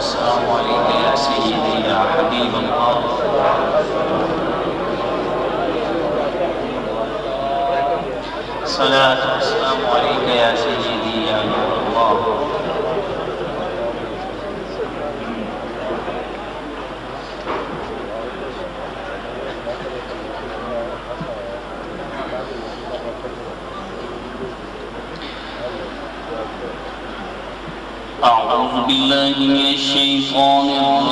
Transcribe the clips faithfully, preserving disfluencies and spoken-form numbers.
والسلام عليك يا سيدي يا حبيب الله. الصلاة والسلام عليك يا سيدي يا نور الله. أعوذ بالله من الشيطان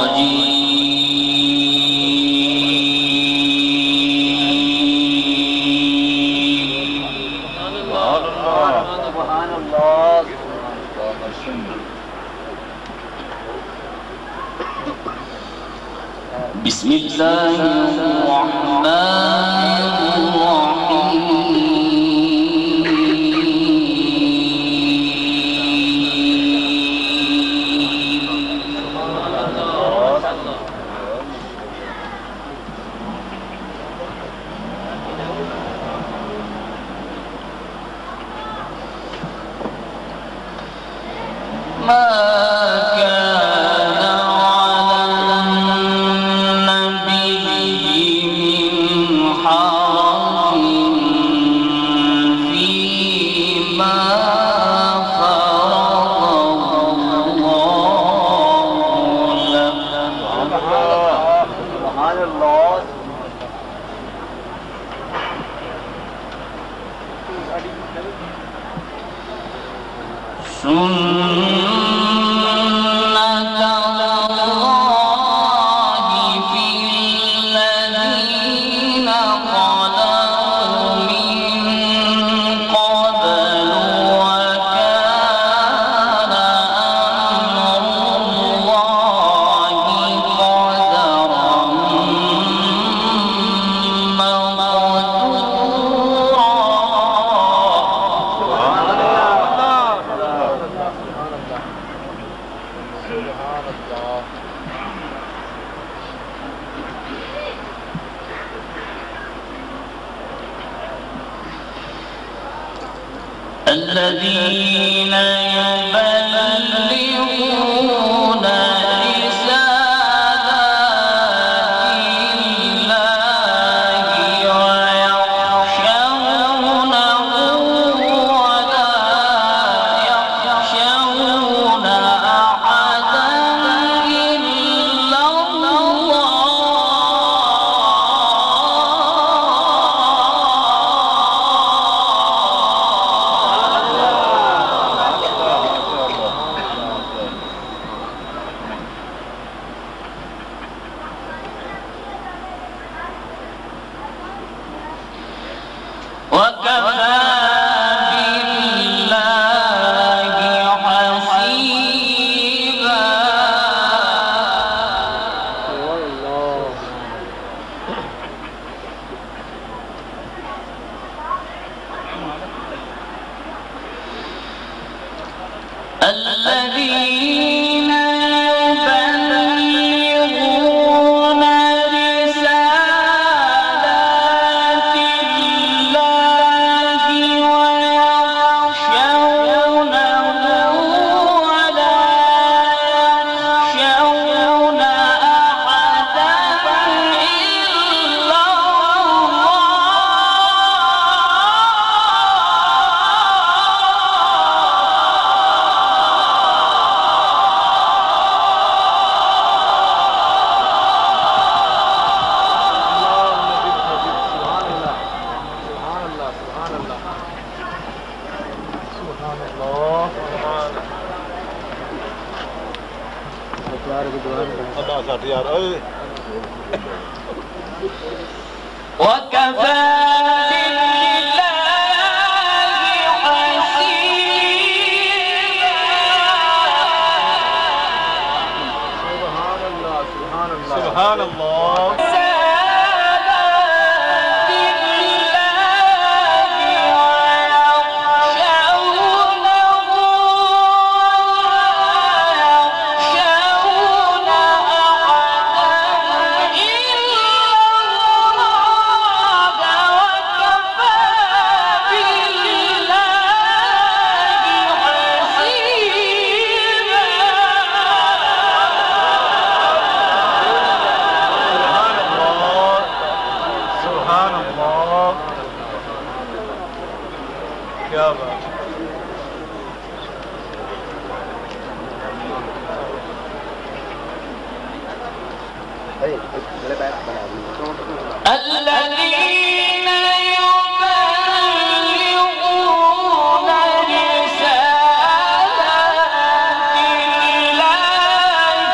الرجيم. سبحان الله. بسم الله الرحمن الرحيم. الذين يبلغون الذين يبلغون رسالات الله ويخشونه ولا يخشون أحدا إلا وكفى بالله حسيبا. سبحان الله سبحان الله سبحان الله. الذين يبلغون رسالات الله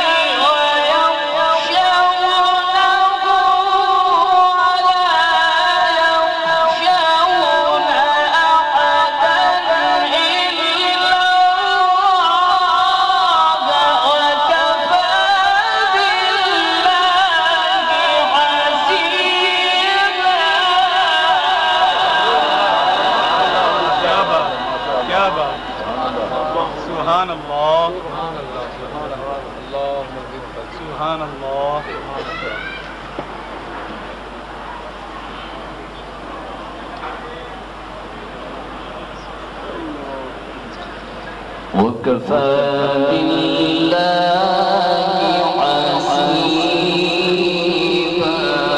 ويخشونه ولا يخشون أحدا إلا الله وكفى بالله حسيبا. سبحان الله سبحان الله. وكفى بالله حسيبا.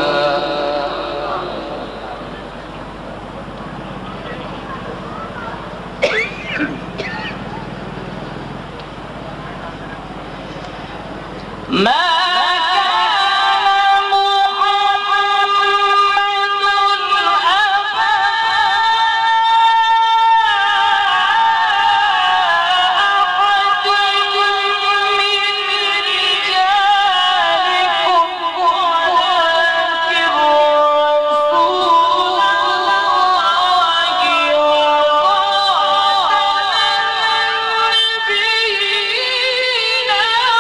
ما كان محمد أبا أحد من رجالكم ولكن رسول الله وخاتم النبيين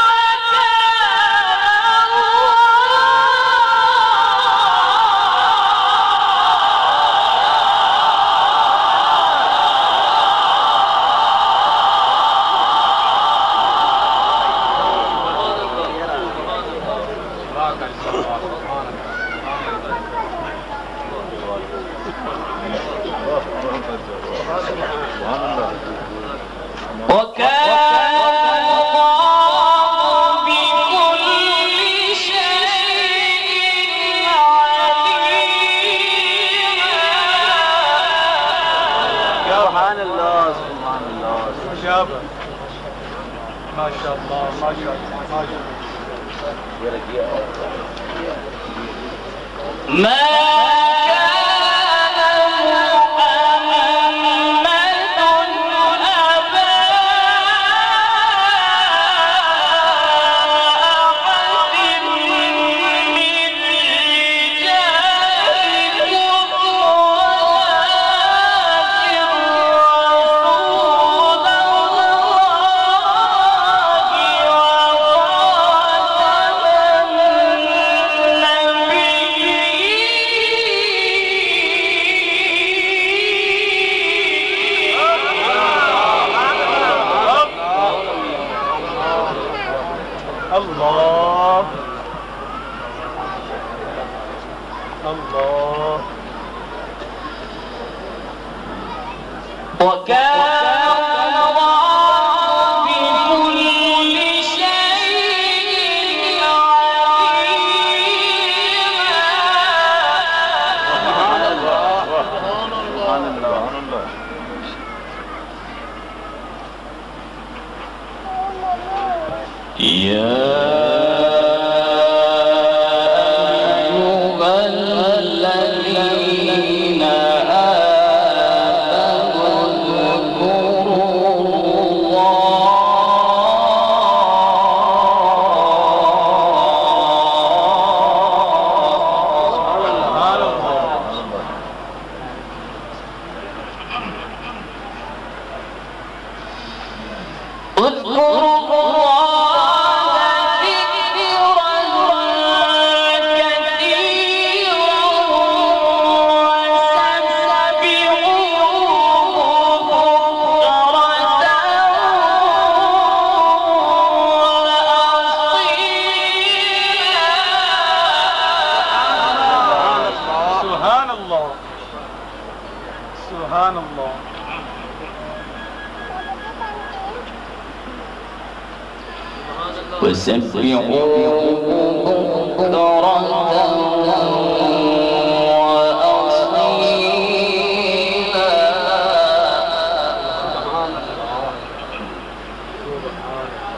وكان الله بكل شيء عليما. سبحان الله سبحان الله. شابه ما شاء الله ما شاء الله ما شاء الله. ما كان محمد أبا أحد من رجالكم ولكن رسول الله الله. وكان الله بكل شيء عليما. يا أيها الذين آمنوا اذكروا الله اذكروا الله ذكرا كثيرا وسبحوه بكرة وأصيلا. سبحان الله سبحان الله. وسبحوه بكرة وأصيلا.